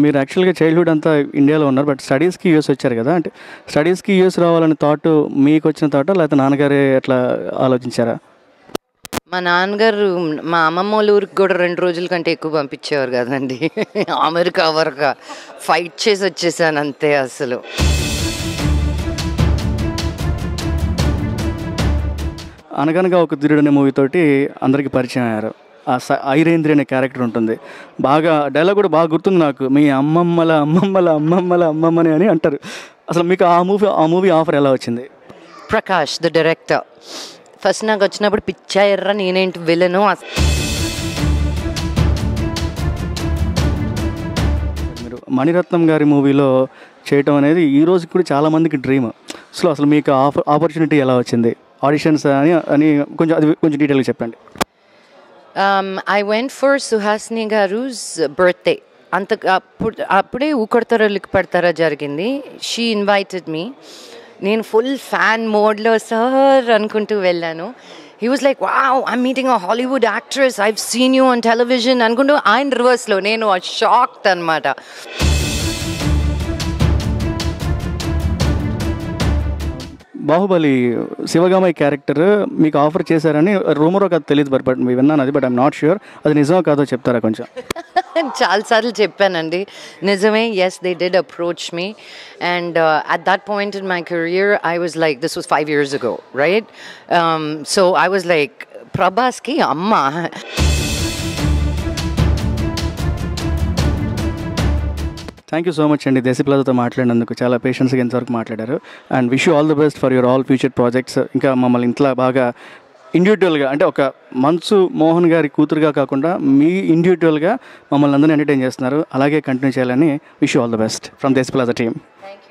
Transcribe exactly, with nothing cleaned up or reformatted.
మీరు యాక్చువల్గా చైల్డ్హుడ్ అంతా ఇండియాలో ఉన్నారు, బట్ స్టడీస్కి యూఎస్ వచ్చారు కదా, అంటే స్టడీస్కి యూఎస్ రావాలని థాట్ మీకు వచ్చిన థాట్ లేకపోతే నాన్నగారే ఎట్లా ఆలోచించారా? మా నాన్నగారు మా అమ్మమ్మ వాళ్ళ ఊరికి కూడా రెండు రోజుల కంటే ఎక్కువ పంపించేవారు కదండి. అమెరికా వరకు ఫైట్ చేసి వచ్చేసాను అంతే. అసలు అనగనగా ఒక ధీరుడు అనే మూవీతోటి అందరికీ పరిచయం అయ్యారు. ఆ స ఐరేంద్రి అనే క్యారెక్టర్ ఉంటుంది, బాగా డైలాగ్ కూడా బాగా గుర్తుంది నాకు, మీ అమ్మమ్మల అమ్మమ్మల అమ్మమ్మల అమ్మమ్మని అని అంటారు. అసలు మీకు ఆ మూవీ ఆ మూవీ ఆఫర్ ఎలా వచ్చింది? ప్రకాష్ ద డైరెక్టర్ ఫస్ట్ నాకు వచ్చినప్పుడు పిచ్చా ఎర్ర నేనేంటి విలను. మీరు మణిరత్నం గారి మూవీలో చేయటం అనేది ఈ రోజు కూడా చాలామందికి డ్రీమ్. సో అసలు మీకు ఆఫర్ ఆపర్చునిటీ ఎలా వచ్చింది, ఆడిషన్స్ అని అని కొంచెం అది కొంచెం డీటెయిల్గా చెప్పండి. ఐ వెంట్ ఫర్ సుహాసిని గారుస్ బర్త్డే. అంత అప్పుడు అప్పుడే ఊకొడతారా లిక్ పడతారా జరిగింది. She invited me. నేను ఫుల్ ఫ్యాన్ మోడ్లో సార్ అనుకుంటూ వెళ్ళాను. He was like wow I'm meeting a Hollywood actress, I've seen you on television అనుకుంటూ ఆయన రివర్స్లో నేను షాక్డ్ అనమాట. బాహుబలి శివగామయ్య క్యారెక్టర్ మీకు ఆఫర్ చేశారని రూమరో కాదు తెలియదు, బట్ బట్ మీ విన్నాను అది, బట్ ఐమ్ నాట్ ష్యూర్ అది నిజమో కాదో చెప్తారా కొంచెం? చాలాసార్లు చెప్పానండి, నిజమే. Yes they did approach me and at that point in my career I was like this was five years ago right. So I was like ప్రభాస్కి అమ్మ. థ్యాంక్ యూ సో మచ్ అండి దేశీప్లాజాతో మాట్లాడినందుకు. చాలా పేషెన్స్గా ఎంతవరకు మాట్లాడారు. And wish you all the best for your all future projects. ఇంకా మమ్మల్ని ఇంట్లో బాగా ఇండివిజువల్గా అంటే ఒక మంచు మోహన్ గారి కూతురుగా కాకుండా మీ ఇండివిజువల్గా మమ్మల్ని అందరినీ ఎంటర్టైన్ చేస్తున్నారు. అలాగే కంటిన్యూ చేయాలని wish you all the best from Desi Plaza team. Thank you.